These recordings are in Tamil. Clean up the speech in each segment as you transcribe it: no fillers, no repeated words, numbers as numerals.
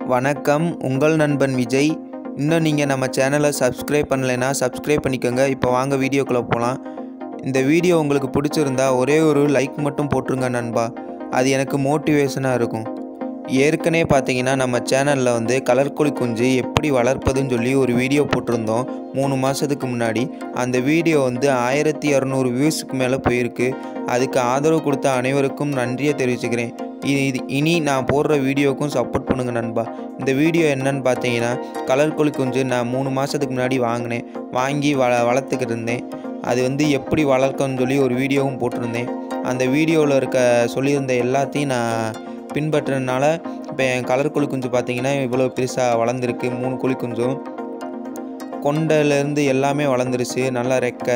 வணக்கம், உங்கள் நண்பன் விஜய். இன்னும் நீங்கள் நம்ம சேனலை சப்ஸ்கிரைப் பண்ணலைன்னா சப்ஸ்கிரைப் பண்ணிக்கோங்க. இப்போ வாங்க வீடியோக்குள்ளே போகலாம். இந்த வீடியோ உங்களுக்கு பிடிச்சிருந்தா ஒரே ஒரு லைக் மட்டும் போட்டுருங்க நண்பா. அது எனக்கு மோட்டிவேஷனாக இருக்கும். ஏற்கனவே பார்த்தீங்கன்னா நம்ம சேனலில் கலர் கோழி குஞ்சு எப்படி வளர்ப்பதுன்னு சொல்லி ஒரு வீடியோ போட்டிருந்தோம் 3 மாதத்துக்கு முன்னாடி. அந்த வீடியோ 1200 வியூஸுக்கு மேலே போயிருக்கு. அதுக்கு ஆதரவு கொடுத்த அனைவருக்கும் நன்றியை தெரிவிச்சுக்கிறேன். இனி நான் போடுற வீடியோவுக்கும் சப்போர்ட் பண்ணுங்கள் நண்பா. இந்த வீடியோ என்னன்னு பார்த்தீங்கன்னா, கலர் கோழி குஞ்சு நான் 3 மாதத்துக்கு முன்னாடி வாங்கி வளர்த்துக்கிட்டு இருந்தேன். அது எப்படி வளர்க்கணும்னு சொல்லி ஒரு வீடியோவும் போட்டிருந்தேன். அந்த வீடியோவில் சொல்லியிருந்த எல்லாத்தையும் நான் பின்பற்றினால இப்போ என் கலர் கோழி குஞ்சு பார்த்தீங்கன்னா இவ்வளோ பெருசாக வளர்ந்துருக்கு. 3 கோழி குஞ்சும் கொண்டையிலேருந்து எல்லாமே வளர்ந்துருச்சு. நல்லா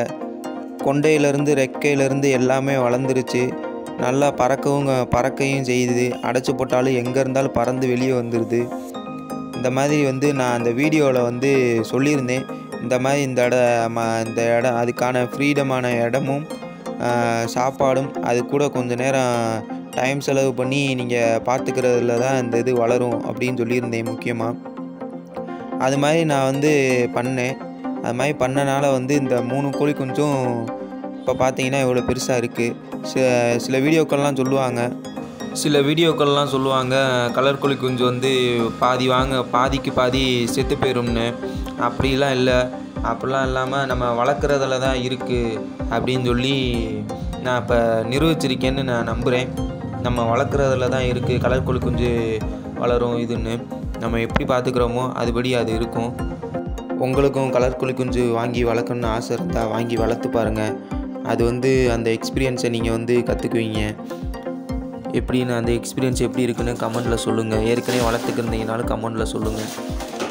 ரெக்கையிலேருந்து எல்லாமே வளர்ந்துருச்சு. நல்லா பறக்கையும் செய்யுது. அடைச்சி போட்டாலும் எங்கே இருந்தாலும் பறந்து வெளியே வந்துடுது. இந்த மாதிரி நான் அந்த வீடியோவில் சொல்லியிருந்தேன். இந்த மாதிரி இந்த இடம் அதுக்கான ஃப்ரீடமான இடமும் சாப்பாடும் அது கூட கொஞ்சம் நேரம் டைம் செலவு பண்ணி நீங்கள் பார்த்துக்கிறதுல தான் இந்த இது வளரும் அப்படின்னு சொல்லியிருந்தேன் முக்கியமாக. அது மாதிரி நான் பண்ணேன். அது மாதிரி பண்ணனால இந்த 3 கோழி குஞ்சும் இப்போ பார்த்தீங்கன்னா இவ்வளோ பெருசாக இருக்குது. சில வீடியோக்கள்லாம் சொல்லுவாங்க கலர் கோழி குஞ்சு பாதிக்கு பாதி செத்து போயிடும்னு. அப்படிலாம் இல்லை. அப்படிலாம் இல்லாமல் நம்ம வளர்க்குறதுல தான் இருக்குது அப்படின்னு சொல்லி நான் இப்போ நிரூபிச்சிருக்கேன்னு நான் நம்புகிறேன். நம்ம வளர்க்குறதுல தான் இருக்குது கலர் கோழி குஞ்சு வளரும். இதுன்னு நம்ம எப்படி பார்த்துக்கிறோமோ அதுபடி அது இருக்கும். உங்களுக்கும் கலர் கோழி குஞ்சு வாங்கி வளர்க்கணுன்னு ஆசை இருந்தால் வாங்கி வளர்த்து பாருங்கள். அது அந்த எக்ஸ்பீரியன்ஸை நீங்கள் கற்றுக்குவீங்க. எப்படின்னு அந்த எக்ஸ்பீரியன்ஸ் எப்படி இருக்குன்னு கமெண்ட்டில் சொல்லுங்கள். ஏற்கனவே வளர்த்துக்கிருந்தீங்கனாலும் கமெண்ட்டில் சொல்லுங்கள்.